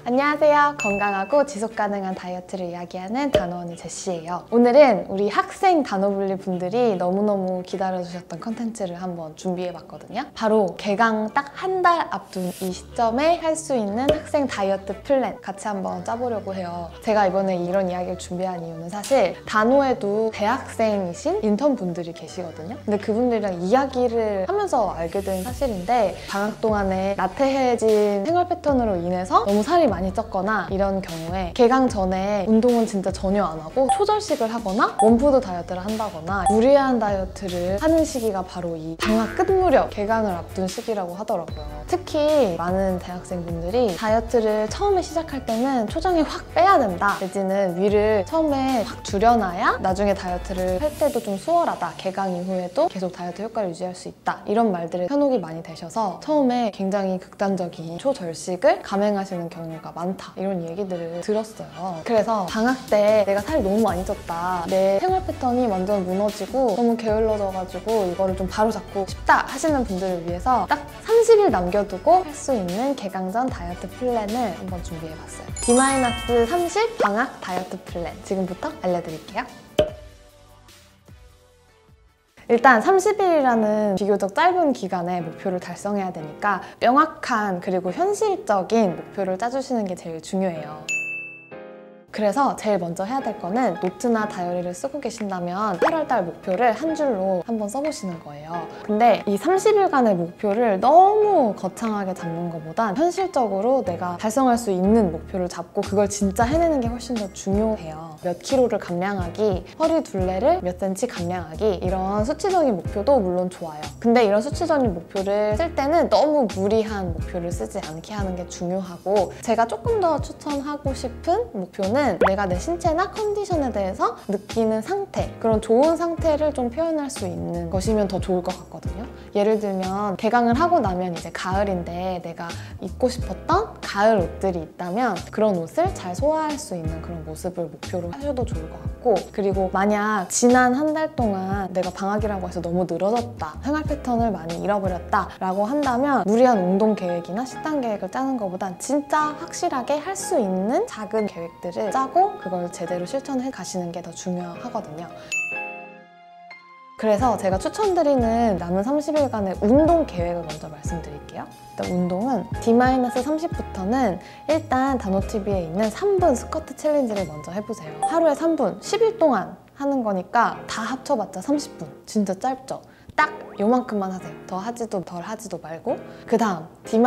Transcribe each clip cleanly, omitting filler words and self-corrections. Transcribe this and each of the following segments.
안녕하세요. 건강하고 지속가능한 다이어트를 이야기하는 단호언니 제시예요. 오늘은 우리 학생 단호블리 분들이 너무너무 기다려주셨던 컨텐츠를 한번 준비해봤거든요. 바로 개강 딱 한 달 앞둔 이 시점에 할 수 있는 학생 다이어트 플랜 같이 한번 짜보려고 해요. 제가 이번에 이런 이야기를 준비한 이유는 사실 단호에도 대학생이신 인턴 분들이 계시거든요. 근데 그분들이랑 이야기를 하면서 알게 된 사실인데 방학 동안에 나태해진 생활 패턴으로 인해서 너무 살이 많이 쪘거나 이런 경우에 개강 전에 운동은 진짜 전혀 안 하고 초절식을 하거나 원푸드 다이어트를 한다거나 무리한 다이어트를 하는 시기가 바로 이 방학 끝 무렵 개강을 앞둔 시기라고 하더라고요. 특히 많은 대학생분들이 다이어트를 처음에 시작할 때는 초장에 확 빼야 된다 내지는 위를 처음에 확 줄여놔야 나중에 다이어트를 할 때도 좀 수월하다, 개강 이후에도 계속 다이어트 효과를 유지할 수 있다, 이런 말들에 현혹이 많이 되셔서 처음에 굉장히 극단적인 초절식을 감행하시는 경우가 많다, 이런 얘기들을 들었어요. 그래서 방학 때 내가 살이 너무 많이 쪘다, 내 생활 패턴이 완전 무너지고 너무 게을러져가지고 이거를 좀 바로잡고 싶다 하시는 분들을 위해서 딱 30일 남겨두고 할 수 있는 개강 전 다이어트 플랜을 한번 준비해봤어요. D-30 방학 다이어트 플랜 지금부터 알려드릴게요. 일단 30일이라는 비교적 짧은 기간에 목표를 달성해야 되니까 명확한 그리고 현실적인 목표를 짜주시는 게 제일 중요해요. 그래서 제일 먼저 해야 될 거는 노트나 다이어리를 쓰고 계신다면 8월달 목표를 한 줄로 한번 써보시는 거예요. 근데 이 30일간의 목표를 너무 거창하게 잡는 것보단 현실적으로 내가 달성할 수 있는 목표를 잡고 그걸 진짜 해내는 게 훨씬 더 중요해요. 몇 킬로를 감량하기, 허리 둘레를 몇 센치 감량하기, 이런 수치적인 목표도 물론 좋아요. 근데 이런 수치적인 목표를 쓸 때는 너무 무리한 목표를 쓰지 않게 하는 게 중요하고, 제가 조금 더 추천하고 싶은 목표는 내가 내 신체나 컨디션에 대해서 느끼는 상태, 그런 좋은 상태를 좀 표현할 수 있는 것이면 더 좋을 것 같거든요. 예를 들면 개강을 하고 나면 이제 가을인데 내가 입고 싶었던 가을 옷들이 있다면 그런 옷을 잘 소화할 수 있는 그런 모습을 목표로 하셔도 좋을 것 같고, 그리고 만약 지난 한 달 동안 내가 방학이라고 해서 너무 늘어졌다, 생활 패턴을 많이 잃어버렸다 라고 한다면 무리한 운동 계획이나 식단 계획을 짜는 것보단 진짜 확실하게 할 수 있는 작은 계획들을 짜고 그걸 제대로 실천해 가시는 게 더 중요하거든요. 그래서 제가 추천드리는 남은 30일간의 운동 계획을 먼저 말씀드릴게요. 일단 운동은 D-30부터는 일단 단호TV에 있는 3분 스쿼트 챌린지를 먼저 해보세요. 하루에 3분, 10일 동안 하는 거니까 다 합쳐봤자 30분. 진짜 짧죠? 딱 요만큼만 하세요. 더 하지도 덜 하지도 말고. 그 다음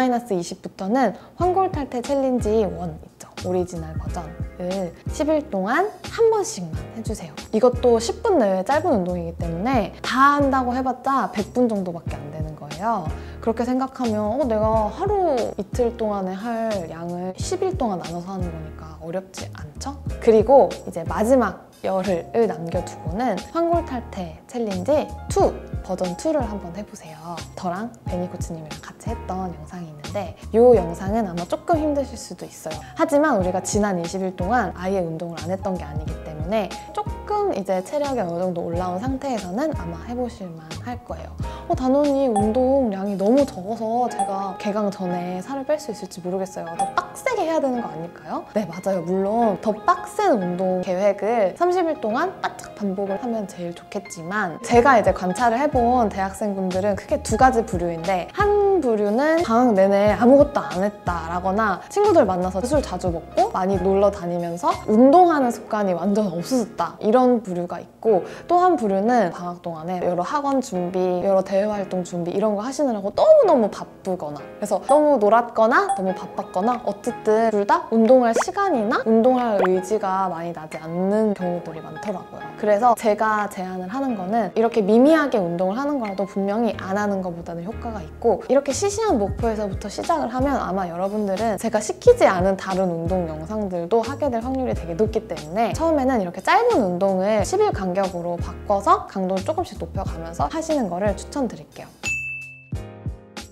D-20부터는 환골탈태 챌린지 1 있죠. 오리지널 버전을 10일 동안 한 번씩만 해주세요. 이것도 10분 내외 짧은 운동이기 때문에 다 한다고 해봤자 100분 정도밖에 안 되는 거예요. 그렇게 생각하면 내가 하루 이틀 동안에 할 양을 10일 동안 나눠서 하는 거니까 어렵지 않죠? 그리고 이제 마지막 열흘을 남겨두고는 환골탈태 챌린지 2 버전 2를 한번 해보세요. 저랑 베니 코치님이랑 같이 했던 영상이 있는데 이 영상은 아마 조금 힘드실 수도 있어요. 하지만 우리가 지난 20일 동안 아예 운동을 안 했던 게 아니기 때문에 조금 이제 체력이 어느 정도 올라온 상태에서는 아마 해보실만 할 거예요. 단호니 운동량이 너무 적어서 제가 개강 전에 살을 뺄 수 있을지 모르겠어요. 더 빡세게 해야 되는 거 아닐까요? 네, 맞아요. 물론 더 빡센 운동 계획을 30일 동안 바짝 반복을 하면 제일 좋겠지만, 제가 이제 관찰을 해본 대학생분들은 크게 두 가지 부류인데, 한 부류는 방학 내내 아무것도 안 했다라거나 친구들 만나서 술 자주 먹고 많이 놀러 다니면서 운동하는 습관이 완전 없어졌다, 이런 부류가 있고, 또 한 부류는 방학 동안에 여러 학원 준비, 여러 대회 활동 준비 이런 거 하시느라고 너무너무 바쁘거나, 그래서 너무 놀았거나 너무 바빴거나 어쨌든 둘 다 운동할 시간이나 운동할 의지가 많이 나지 않는 경우들이 많더라고요. 그래서 제가 제안을 하는 거는 이렇게 미미하게 운동을 하는 거라도 분명히 안 하는 것보다는 효과가 있고, 이렇게 시시한 목표에서부터 시작을 하면 아마 여러분들은 제가 시키지 않은 다른 운동 영상들도 하게 될 확률이 되게 높기 때문에 처음에는 이렇게 짧은 운동을 10일 간격으로 바꿔서 강도를 조금씩 높여가면서 하시는 거를 추천드릴게요.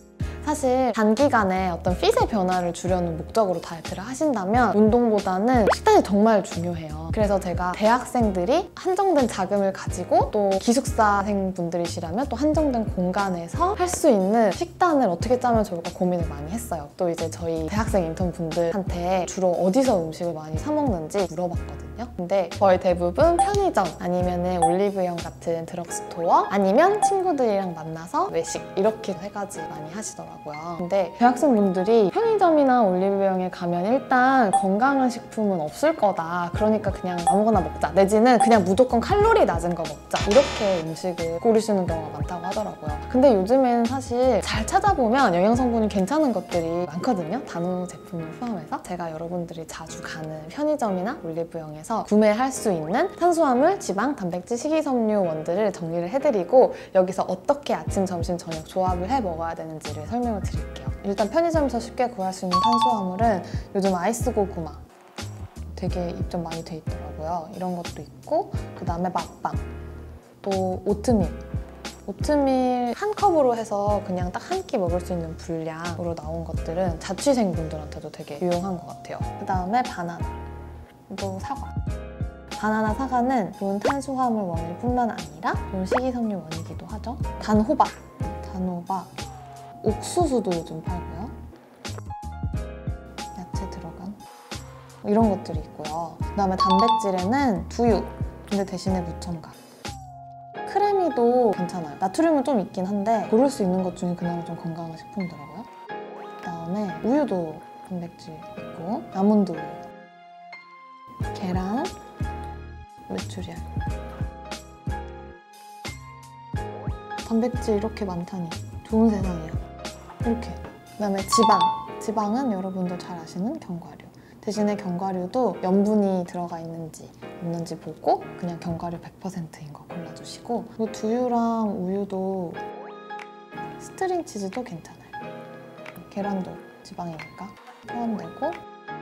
사실 단기간에 어떤 핏의 변화를 주려는 목적으로 다이어트를 하신다면 운동보다는 식단이 정말 중요해요. 그래서 제가 대학생들이 한정된 자금을 가지고 또 기숙사생 분들이시라면 또 한정된 공간에서 할 수 있는 식단을 어떻게 짜면 좋을까 고민을 많이 했어요. 또 이제 저희 대학생 인턴 분들한테 주로 어디서 음식을 많이 사 먹는지 물어봤거든요. 근데 거의 대부분 편의점 아니면 올리브영 같은 드럭스토어 아니면 친구들이랑 만나서 외식 이렇게 세 가지 많이 하시더라고요. 근데 대학생분들이 편의점이나 올리브영에 가면 일단 건강한 식품은 없을 거다. 그러니까 그냥 아무거나 먹자. 내지는 그냥 무조건 칼로리 낮은 거 먹자. 이렇게 음식을 고르시는 경우가 많다고 하더라고요. 근데 요즘엔 사실 잘 찾아보면 영양성분이 괜찮은 것들이 많거든요. 단호 제품을 포함해서. 제가 여러분들이 자주 가는 편의점이나 올리브영에서 구매할 수 있는 탄수화물, 지방, 단백질, 식이섬유원들을 정리를 해드리고 여기서 어떻게 아침, 점심, 저녁 조합을 해 먹어야 되는지를 설명을 드릴게요. 일단 편의점에서 쉽게 구할 수 있는 탄수화물은 요즘 아이스 고구마 되게 입점 많이 돼 있더라고요. 이런 것도 있고 그 다음에 맛빵, 또 오트밀 한 컵으로 해서 그냥 딱 한 끼 먹을 수 있는 분량으로 나온 것들은 자취생분들한테도 되게 유용한 것 같아요. 그 다음에 바나나, 또 사과. 바나나, 사과는 좋은 탄수화물 원일 뿐만 아니라 좋은 식이섬유 원이기도 하죠. 단호박, 옥수수도 요즘 팔고요. 야채 들어간 이런 것들이 있고요. 그 다음에 단백질에는 두유, 근데 대신에 무첨가. 크래미도 괜찮아요. 나트륨은 좀 있긴 한데 고를 수 있는 것 중에 그나마 좀 건강한 식품이더라고요. 그 다음에 우유도 단백질 있고 아몬드 우유, 계란, 메추리알. 단백질 이렇게 많다니 좋은 세상이야. 이렇게. 그 다음에 지방은 여러분들 잘 아시는 견과류. 대신에 견과류도 염분이 들어가 있는지 없는지 보고 그냥 견과류 100%인 거 골라주시고, 그리고 두유랑 우유도, 스트링 치즈도 괜찮아요. 계란도 지방이니까 포함되고,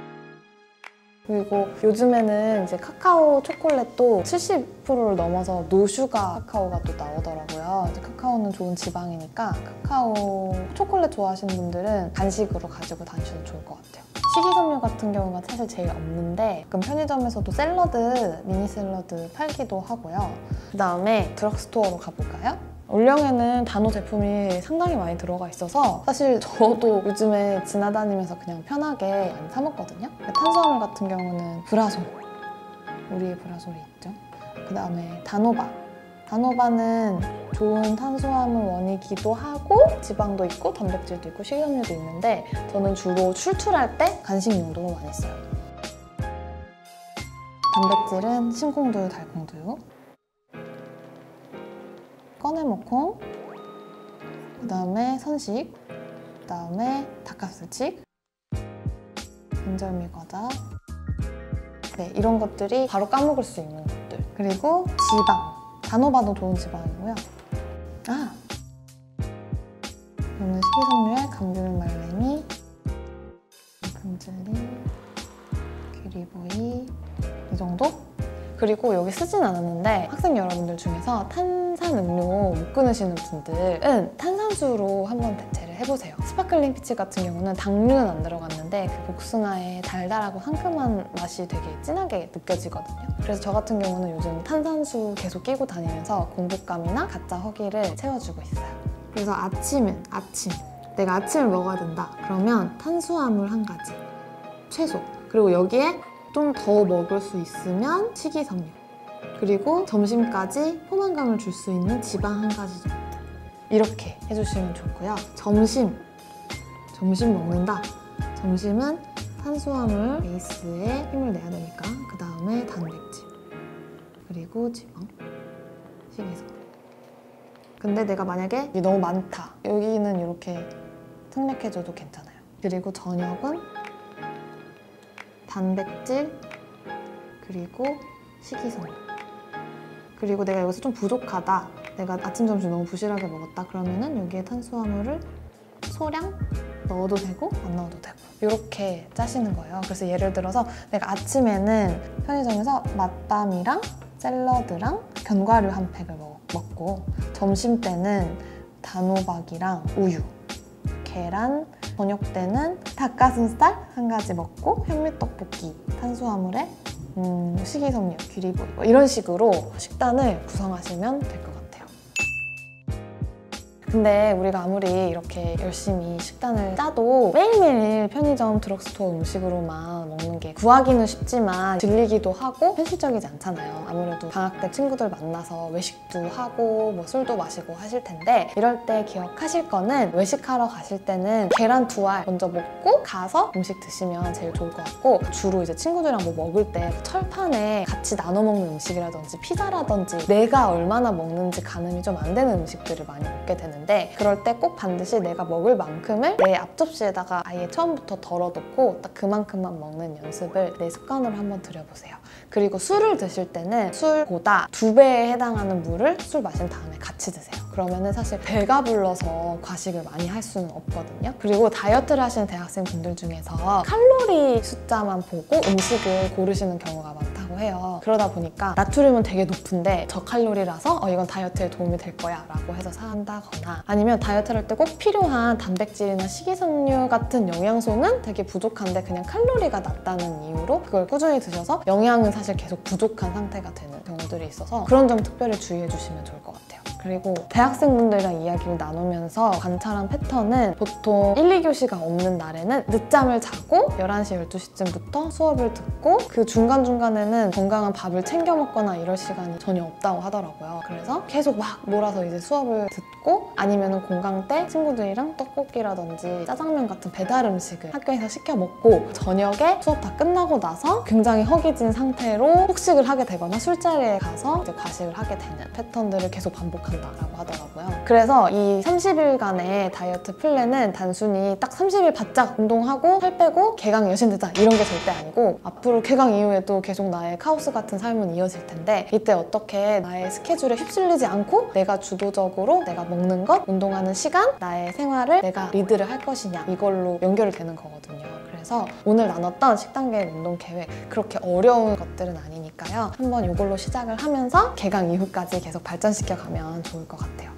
그리고 요즘에는 이제 카카오 초콜릿도 70%를 넘어서 노슈가 카카오가 또 나오더라고요. 이제 카카오는 좋은 지방이니까 카카오 초콜릿 좋아하시는 분들은 간식으로 가지고 다니셔도 좋을 것 같아요. 식이섬유 같은 경우가 사실 제일 없는데 가끔 편의점에서도 샐러드, 미니 샐러드 팔기도 하고요. 그 다음에 드럭스토어로 가볼까요? 올영에는 단호 제품이 상당히 많이 들어가 있어서 사실 저도 요즘에 지나다니면서 그냥 편하게 많이 사 먹거든요. 탄수화물 같은 경우는 브라솔, 우리의 브라솔이 있죠. 그 다음에 단호바는 좋은 탄수화물 원이기도 하고 지방도 있고 단백질도 있고 식이섬유도 있는데 저는 주로 출출할 때 간식 용도로 많이 써요. 단백질은 심콩두유, 달콩두유, 꺼내먹콩, 그 다음에 선식, 그 다음에 닭가슴살, 인절미 과자, 네, 이런 것들이 바로 까먹을 수 있는 것들. 그리고 지방, 단호바도 좋은 지방이고요. 이거는 식이섬유에 감귤 말랭이, 금즐리, 귀리보이 이 정도? 그리고 여기 쓰진 않았는데 학생 여러분들 중에서 탄산음료 못 끊으시는 분들은 탄산수로 한번 대체를 해보세요. 스파클링 피치 같은 경우는 당류는 안 들어갔는데 그 복숭아의 달달하고 상큼한 맛이 되게 진하게 느껴지거든요. 그래서 저 같은 경우는 요즘 탄산수 계속 끼고 다니면서 공복감이나 가짜 허기를 채워주고 있어요. 그래서 내가 아침을 먹어야 된다. 그러면 탄수화물 한 가지, 최소. 그리고 여기에 좀 더 먹을 수 있으면 식이섬유, 그리고 점심까지 포만감을 줄 수 있는 지방 한 가지 정도, 이렇게 해주시면 좋고요. 점심 먹는다. 점심은 탄수화물 베이스에 힘을 내야 되니까 그 다음에 단백질, 그리고 지방, 식이섬유. 근데 내가 만약에 이게 너무 많다, 여기는 이렇게 생략해줘도 괜찮아요. 그리고 저녁은 단백질, 그리고 식이섬유. 그리고 내가 여기서 좀 부족하다, 내가 아침, 점심 너무 부실하게 먹었다, 그러면은 여기에 탄수화물을 소량 넣어도 되고 안 넣어도 되고 이렇게 짜시는 거예요. 그래서 예를 들어서 내가 아침에는 편의점에서 맛밤이랑 샐러드랑 견과류 한 팩을 먹고 점심 때는 단호박이랑 우유, 계란, 저녁 때는 닭가슴살 한 가지 먹고 현미떡볶이, 탄수화물에 식이섬유, 귀리보리 이런 식으로 식단을 구성하시면 될 것 같아요. 근데 우리가 아무리 이렇게 열심히 식단을 짜도 매일매일 편의점, 드럭스토어 음식으로만 먹는 게 구하기는 쉽지만 질리기도 하고 현실적이지 않잖아요. 아무래도 방학 때 친구들 만나서 외식도 하고 뭐 술도 마시고 하실 텐데 이럴 때 기억하실 거는 외식하러 가실 때는 계란 2알 먼저 먹고 가서 음식 드시면 제일 좋을 것 같고 주로 이제 친구들이랑 뭐 먹을 때 철판에 같이 나눠 먹는 음식이라든지 피자라든지 내가 얼마나 먹는지 가늠이 좀 안 되는 음식들을 많이 먹게 되는 그럴 때 꼭 반드시 내가 먹을 만큼을 내 앞접시에다가 아예 처음부터 덜어놓고 딱 그만큼만 먹는 연습을 내 습관으로 한번 들여보세요. 그리고 술을 드실 때는 술보다 2배에 해당하는 물을 술 마신 다음에 같이 드세요. 그러면은 사실 배가 불러서 과식을 많이 할 수는 없거든요. 그리고 다이어트를 하시는 대학생분들 중에서 칼로리 숫자만 보고 음식을 고르시는 경우가 많다고 해요. 그러다 보니까 나트륨은 되게 높은데 저칼로리라서 이건 다이어트에 도움이 될 거야 라고 해서 산다거나 아니면 다이어트를 할 때 꼭 필요한 단백질이나 식이섬유 같은 영양소는 되게 부족한데 그냥 칼로리가 낮다는 이유로 그걸 꾸준히 드셔서 영양은 사실 계속 부족한 상태가 되는 경우들이 있어서 그런 점 특별히 주의해 주시면 좋을 것 같아요. 그리고 대학생분들이랑 이야기를 나누면서 관찰한 패턴은 보통 1, 2교시가 없는 날에는 늦잠을 자고 11시, 12시쯤부터 수업을 듣고 그 중간중간에는 건강한 밥을 챙겨 먹거나 이럴 시간이 전혀 없다고 하더라고요. 그래서 계속 막 몰아서 이제 수업을 듣고 아니면 공강 때 친구들이랑 떡볶이라든지 짜장면 같은 배달 음식을 학교에서 시켜 먹고 저녁에 수업 다 끝나고 나서 굉장히 허기진 상태로 폭식을 하게 되거나 술자리에 가서 이제 과식을 하게 되는 패턴들을 계속 반복한다고 하더라고요. 그래서 이 30일간의 다이어트 플랜은 단순히 딱 30일 바짝 운동하고 살 빼고 개강 여신되자 이런 게 절대 아니고 앞으로 개강 이후에도 계속 나의 카오스 같은 삶은 이어질 텐데 이때 어떻게 나의 스케줄에 휩쓸리지 않고 내가 주도적으로 내가 먹는 것, 운동하는 시간, 나의 생활을 내가 리드를 할 것이냐 이걸로 연결이 되는 거거든요. 그래서 오늘 나눴던 식단 계획, 운동 계획 그렇게 어려운 것들은 아니니까요. 한번 이걸로 시작을 하면서 개강 이후까지 계속 발전시켜가면 좋을 것 같아요.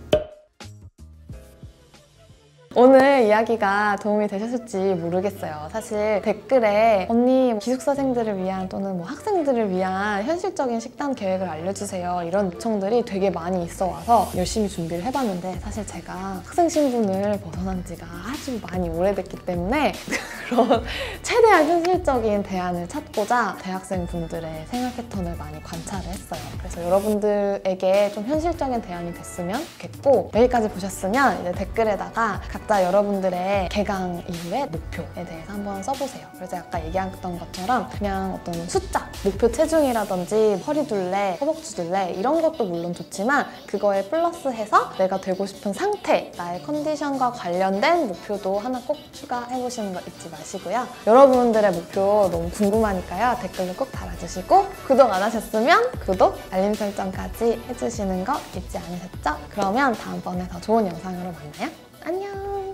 오늘 이야기가 도움이 되셨을지 모르겠어요. 사실 댓글에 언니 기숙사생들을 위한 또는 뭐 학생들을 위한 현실적인 식단 계획을 알려주세요 이런 요청들이 되게 많이 있어 와서 열심히 준비를 해봤는데 사실 제가 학생 신분을 벗어난 지가 아주 많이 오래됐기 때문에 그런 최대한 현실적인 대안을 찾고자 대학생분들의 생활 패턴을 많이 관찰을 했어요. 그래서 여러분들에게 좀 현실적인 대안이 됐으면 좋겠고 여기까지 보셨으면 이제 댓글에다가 각자 여러분들의 개강 이후의 목표에 대해서 한번 써보세요. 그래서 아까 얘기했던 것처럼 그냥 어떤 숫자, 목표 체중이라든지 허리둘레, 허벅지둘레 이런 것도 물론 좋지만 그거에 플러스해서 내가 되고 싶은 상태, 나의 컨디션과 관련된 목표도 하나 꼭 추가해보시는 거 잊지 마시고요. 여러분들의 목표 너무 궁금하니까요. 댓글로 꼭 달아주시고 구독 안 하셨으면 구독, 알림 설정까지 해주시는 거 잊지 않으셨죠? 그러면 다음번에 더 좋은 영상으로 만나요. 안녕!